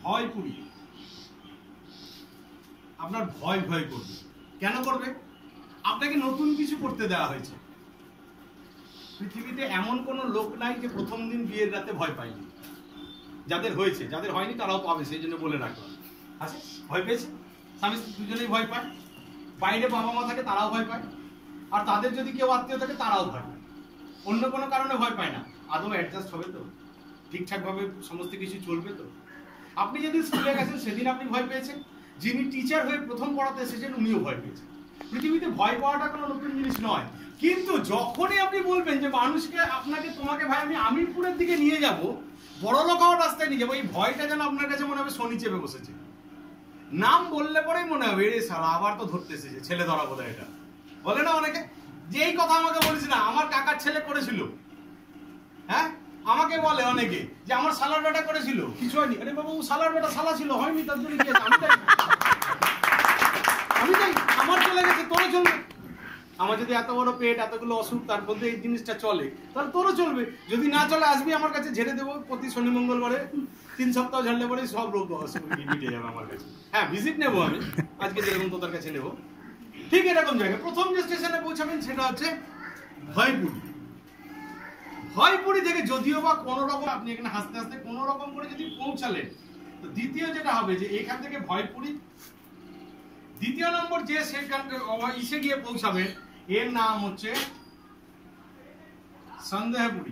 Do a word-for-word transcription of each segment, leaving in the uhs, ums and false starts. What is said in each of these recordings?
ভয়পুরী আপনার ভয় ভয় করবে। কেন করবে? আপনাকে নতুন কিছু করতে দেওয়া হয়েছে। পৃথিবীতে এমন কোনো লোক নাই যে প্রথম দিন বিয়ের রাতে ভয় পায়নি। যাদের হয়েছে, যাদের হয়নি তারাও পাবে, সেই জন্য বলে রাখলাম। আচ্ছা, ভয় পেয়েছে, স্বামী স্ত্রী দুজনেই ভয় পায়। বাইরে বাবা মা থাকে তারাও ভয় পায়, আর তাদের যদি কেউ আত্মীয় থাকে তারাও ভয় পায়। অন্য কোনো কারণে ভয় পায় না। আদৌ অ্যাডজাস্ট হবে তো? ঠিকঠাকভাবে সমস্ত কিছু চলবে তো? আপনি যেদিন স্কুলে গেছেন সেদিন আপনি ভয় পেয়েছেন, যিনি টিচার হয়ে প্রথম পড়াতে এসেছেন উনিও ভয় পেয়েছেন। পৃথিবীতে ভয় পাওয়াটা কোনো নতুন জিনিস নয়। কিন্তু যখনই আপনি বলবেন যে মানুষকে, আপনাকে, তোমাকে ভাই আমি আমিরপুরের দিকে নিয়ে যাব, বড় লোক হওয়ার রাস্তায় নিয়ে যাবো, এই ভয়টা যেন আপনার কাছে মনে হবে শনি চেপে বসেছে। নাম বললে পরেই মনে হবে এরে সালা আবার তো ধরতে এসেছে, ছেলে ধরা বলে। এটা বলে না অনেকে, যে এই কথা আমাকে বলিস না, আমার কাকার ছেলে করেছিল। হ্যাঁ, আমাকে বলে অনেকে যে আমার সালার বেটা করেছিল, কিছু হয়নি। আরে বাবু, সালার বেটা সালা ছিল, হয়নি, তার জন্য কি আমি তাই আমি তাই আমার চলে গেছে, তোরও চলবে। আমার যদি এত বড় পেট, এতগুলো অসুখ, তার মধ্যে এই জিনিসটা চলে, তাহলে তোরও চলবে। যদি না চলে আসবি আমার কাছে, ঝেড়ে দেবো প্রতি শনি মঙ্গলবারে। তিন সপ্তাহ ঝাড়লে পরে সব রোগ মিটে যাবে আমার কাছে। হ্যাঁ, ভিজিট নেবো আমি, আজকে যেরকম তোদের কাছে নেবো, ঠিক এরকম জায়গায়। প্রথম যে স্টেশনে পৌঁছাবেন সেটা হচ্ছে ভয়পুরী। ভয়পুরী থেকে যদিও বা কোনো রকম আপনি এখানে হাসতে হাসতে কোনো রকম করে যদি পৌঁছালেন, তো দ্বিতীয় যেটা হবে যে এখান থেকে ভয়পুরী, দ্বিতীয় নম্বর যে সেখান ইসে গিয়ে পৌঁছাবে, এর নাম হচ্ছে সন্দেহপুরী।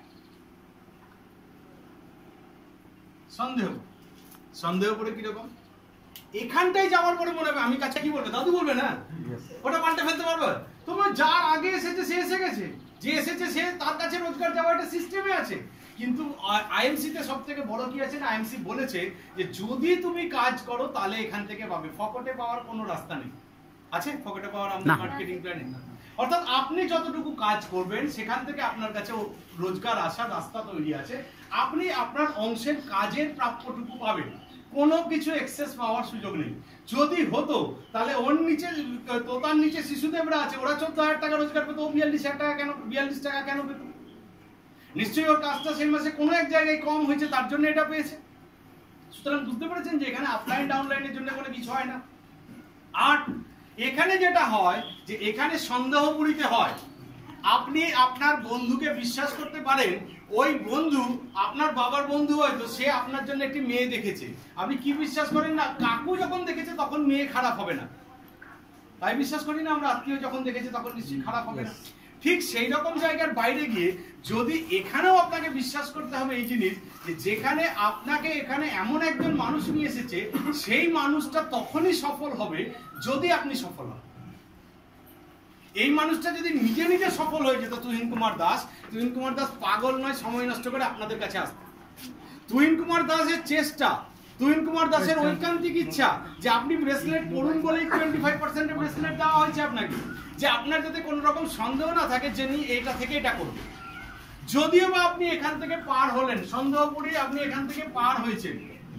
সন্দেহপুরী সন্দেহপুরী কিরকম? এখানটাই যাওয়ার পরে মনে হবে, আমি কাছে কি বলবে, দাদু বলবে না, ওটা পাল্টে ফেলতে পারবে। তোমার যার আগে এসেছে সে এসে গেছে, যে এসেছে সে তার কাছে রোজগার যাওয়া একটা সিস্টেমে আছে। কিন্তু আইএমসি তে সব থেকে বড় কি আছে না, আইএমসি বলেছে যে যদি তুমি কাজ করো তাহলে এখান থেকে পাবে, ফকটে পাওয়ার কোনো রাস্তা নেই। আছে ফকটে পাওয়ার আমাদের মার্কেটিং প্ল্যানে? অর্থাৎ আপনি যতটুকু কাজ করবেন সেখান থেকে আপনার কাছে রোজগার আসার রাস্তা তৈরি আছে। আপনি আপনার অংশের কাজের প্রাপ্যটুকু পাবেন, কোনো কিছু এক্সেস পাওয়ার সুযোগ নেই। যদি হতো তাহলে ওর নিচে, তোতার নিচে শিশুদেবরা আছে, ওরা চোদ্দ হাজার টাকা রোজগার পেত, ও বিয়াল্লিশ হাজার টাকা কেন, বিয়াল্লিশ টাকা কেন পেত? নিশ্চয়ই ওর কাজটা সেই মাসে কোনো এক জায়গায় কম হয়েছে, তার জন্য এটা পেয়েছে। সুতরাং বুঝতে পেরেছেন যে এখানে আপলাইন ডাউনলাইনের জন্য কোনো কিছু হয় না। আর এখানে যেটা হয় যে এখানে সন্দেহপুরীতে হয়, আপনি আপনার বন্ধুকে বিশ্বাস করতে পারেন, ওই বন্ধু আপনার বাবার বন্ধু হয়তো, সে আপনার জন্য একটি মেয়ে দেখেছে। আপনি কি বিশ্বাস করেন না, কাকু যখন দেখেছে তখন মেয়ে খারাপ হবে না, তাই বিশ্বাস করি না আমরা, আত্মীয় যখন দেখেছে তখন নিশ্চয়ই খারাপ হবে না। ঠিক সেই রকম জায়গার বাইরে গিয়ে যদি এখানেও আপনাকে বিশ্বাস করতে হবে এই জিনিস, যে যেখানে আপনাকে এখানে এমন একজন মানুষ নিয়ে এসেছে, সেই মানুষটা তখনই সফল হবে যদি আপনি সফল হন। এই মানুষটা যদি নিজে নিজে সফল হয়ে যেত, তুহিন কুমার দাস, তুহিন কুমার দাস পাগল নয় সময় নষ্ট করে আপনাদের কাছে আসতে। তুহিন কুমার দাসের চেষ্টা, তুহিন কুমার দাসের ঐকান্তিক ইচ্ছা যে আপনি ব্রেসলেট পড়ুন বলেই টোয়েন্টি ফাইভ পার্সেন্ট ব্রেসলেট দেওয়া হয়েছে আপনাকে, যে আপনার যাতে কোনো রকম সন্দেহ না থাকে যে এটা থেকে এটা করবে। যদিও বা আপনি এখান থেকে পার হলেন, সন্দেহপুরী আপনি এখান থেকে পার হয়েছেন,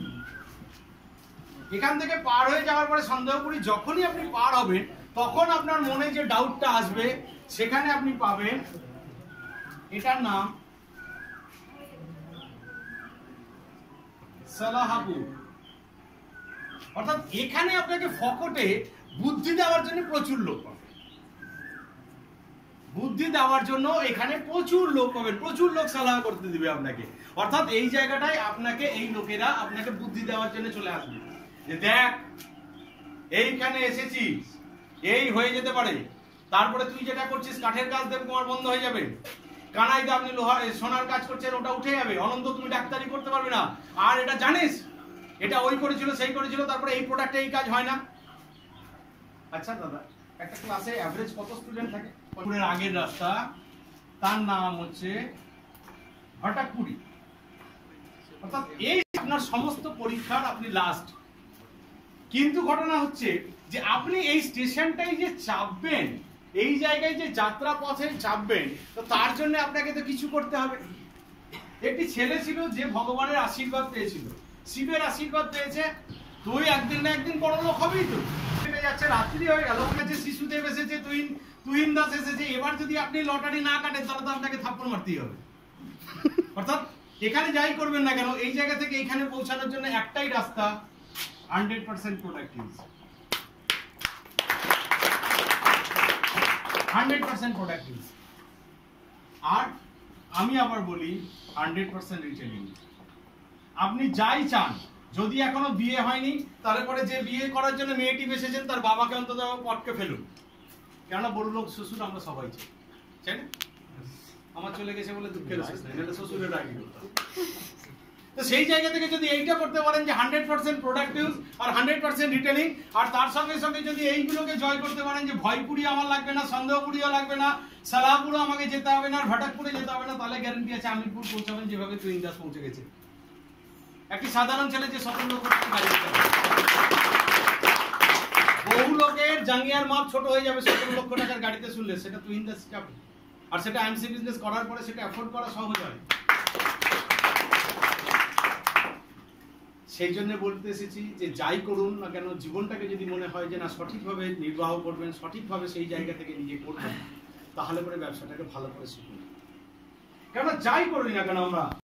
এখান থেকে পার হয়ে যাওয়ার পরে সন্দেহপুরী যখনই আপনি পার হবেন, তখন আপনার মনে যে ডাউটটা আসবে, সেখানে আপনি পাবেন এটার নাম সালাহাপুর। অর্থাৎ এখানে আপনাকে ফকটে বুদ্ধি দেওয়ার জন্য প্রচুর লোক পাবেন, বুদ্ধি দেওয়ার জন্য এখানে প্রচুর লোক পাবেন, প্রচুর লোক সালাহ করতে দিবে আপনাকে। অর্থাৎ এই জায়গাটায় আপনাকে এই লোকেরা আপনাকে বুদ্ধি দেওয়ার জন্য চলে আসবে, যে দেখ এইখানে এসেছিস, এই হয়ে যেতে পারে, তারপরে তুই যেটা করছিস কাঠের কাজ দেব তোমার বন্ধ হয়ে যাবে, কানাইতে আপনি লোহার সোনার কাজ করছেন ওটা উঠে যাবে, অনন্ত তুমি ডাক্তারি করতে পারবে না, আর এটা জানিস এটা ওই করেছিল সেই করেছিল, তারপরে এই প্রোডাক্টে এই কাজ হয় না। আচ্ছা দাদা, একটা ক্লাসে অ্যাভারেজ কত স্টুডেন্ট থাকে? পুরের আগের রাস্তা, তার নাম হচ্ছে হঠাকুড়ি। অর্থাৎ এই আপনার সমস্ত পরীক্ষার আপনি লাস্ট। কিন্তু ঘটনা হচ্ছে যে আপনি এই স্টেশনটাই যে চাপবেন, এই জায়গায় যে যাত্রা পথে চাপবেন, তো তার জন্য আপনাকে তো কিছু করতে হবে। একটি ছেলে ছিল যে ভগবানের আশীর্বাদ পেয়েছিল, শিবের আশীর্বাদ পেয়েছে, তুই একদিন না একদিন বড় লোক হবেই। তো যাচ্ছে, রাত্রি হয়ে গেল, কাছে শিশুদেব এসেছে, তুহিন তুহিন দাস এসেছে, এবার যদি আপনি লটারি না কাটেন তাহলে তো আপনাকে থাপ্পড় মারতেই হবে। অর্থাৎ এখানে যাই করবেন না কেন এই জায়গা থেকে এখানে পৌঁছানোর জন্য একটাই রাস্তা, hundred percent productive, hundred percent productive. আর আমি আবার বলি হান্ড্রেড পার্সেন্ট রিটেলিং। আপনি যাই চান, যদি এখনো বিয়ে হয়নি তাহলে পরে যে বিয়ে করার জন্য মেয়েটি বেসেছেন তার বাবাকে অন্তত পটকে ফেলুন, কেননা বড় লোক শ্বশুর আমরা সবাই চাই, তাই না? আমার চলে গেছে বলে দুঃখের শেষ নেই, নাহলে শ্বশুরের রাগি করতাম। তো সেই জায়গা থেকে যদি এইটা করতে পারেন যে হান্ড্রেড পার্সেন্ট প্রোডাক্টিভ আর হান্ড্রেড পার্সেন্ট রিটেলিং, আর তার সঙ্গে সঙ্গে যদি এইগুলোকে জয় করতে পারেন যে ভয়পুরি আমার লাগবে না, সন্দেহপুরিও লাগবে না, সালাহপুরও আমাকে যেতে হবে না, আর ভাটাকপুরে যেতে হবে না, তাহলে গ্যারান্টি আছে আমিরপুর পৌঁছাবেন যেভাবে টুইন দাস পৌঁছে গেছে। একটি সাধারণ ছেলে যে স্বতন্ত্র করতে গাড়ি চালাবে, বহু লোকের জাঙ্গিয়ার মাপ ছোট হয়ে যাবে সতেরো লক্ষ টাকার গাড়িতে শুনলে, সেটা টুইন দাস যাবে। আর সেটা এমসি বিজনেস করার পরে সেটা অ্যাফোর্ড করা সহজ হয়। সেই জন্য বলতে এসেছি যে যাই করুন না কেন জীবনটাকে যদি মনে হয় যে না সঠিকভাবে নির্বাহ করবেন, সঠিকভাবে সেই জায়গা থেকে নিজে করবেন, তাহলে করে ব্যবসাটাকে ভালো করে শিখুন। কেন যাই করি না কেন আমরা